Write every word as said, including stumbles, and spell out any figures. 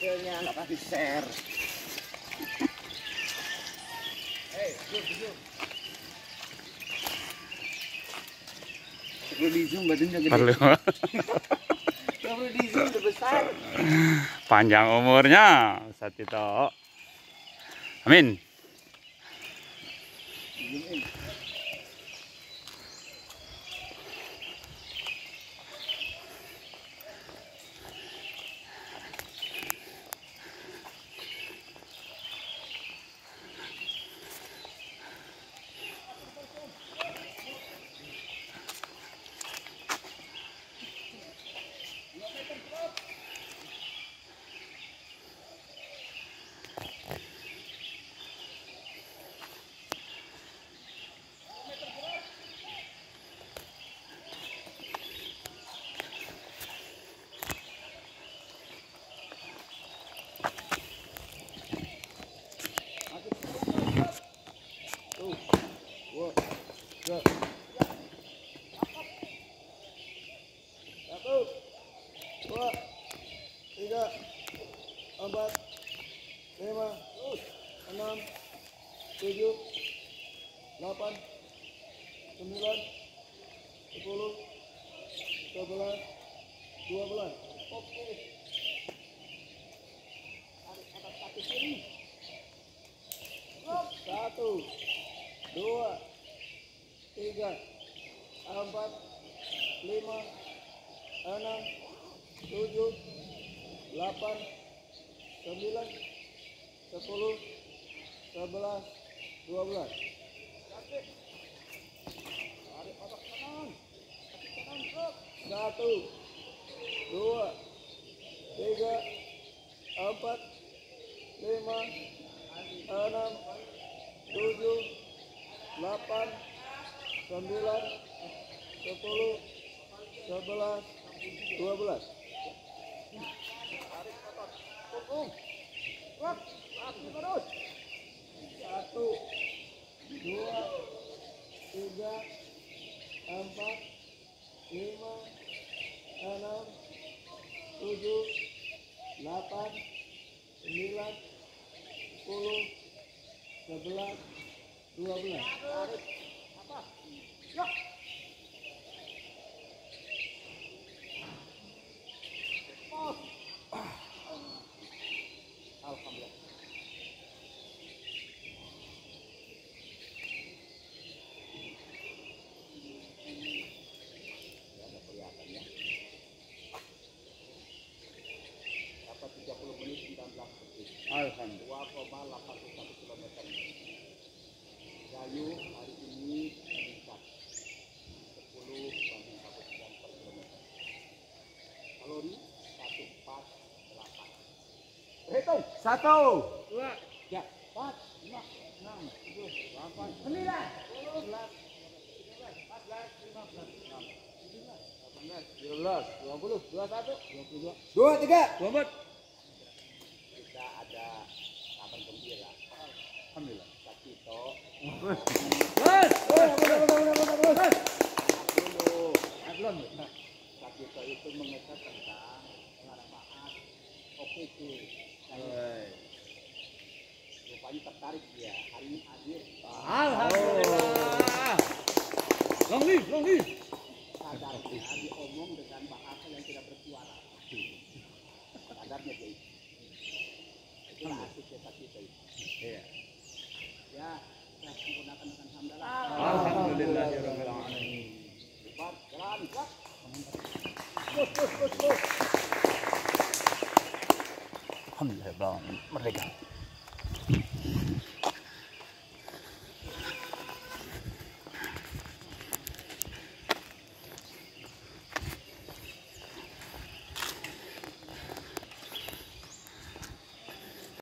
hasilnya nggak kasih share. Hei, zoom, zoom. Perlu di zoom badannya gede. Perlu. Perlu di zoom udah besar. Panjang umurnya Ustaz Tito. Amin. Zoom in. Satu, dua, tiga, empat, lima, enam, tujuh, delapan, sembilan, sepuluh, sebelas, dua belas. Oke. Tarik atas kaki kiri. Satu, dua, tiga, empat, lima, enam, tujuh, delapan, sembilan, sepuluh, sebelas, dua belas. Tarik otak kanan. Kaki kanan terus. Satu, dua, tiga, empat, lima, enam, tujuh, delapan, sembilan, sepuluh, sebelas, dua belas. Tarik otot, punggung, kuat, kaki terus. Satu, dua, tiga, empat, lima, enam, tujuh, delapan, sembilan, sepuluh, sebelas, dua belas. Tarik apa? Yuk. Alhamdulillah. Ada kelihatan ya. Dapat tiga puluh menit sembilan belas detik. Alhamdulillah. dua koma delapan satu kilometer. Gayu hari ini meningkat sepuluh banding satu koma sembilan per kilometer. Kalori seratus empat puluh delapan. Hitung. Satu, dua, tiga, empat, lima, enam, tujuh, delapan, sembilan, sepuluh, sebelas, empat belas, lima belas, enam, tujuh belas, delapan belas, sembilan belas, dua puluh, dua puluh satu, dua puluh dua, dua puluh tiga, dua puluh empat. Kita ada kabar gembira. Alhamdulillah. Ustaz Tito. Mas, belum. Ustaz Tito itu mengetes tentang manfaat oke itu. Rupanya tertarik dia. Hari ini hadir. Alhamdulillah. Long live, long live. Sadarnya diomong dengan bahasa yang tidak bersuara. Sadarnya dia. Itulah asik kita kita itu. Iya. Ya, kita menggunakan dengan hamdalah. Alhamdulillah ya rabbil alamin. Cepat, jalan, cepat. Terus, terus, terus, terus. Alhamdulillah, merdeka.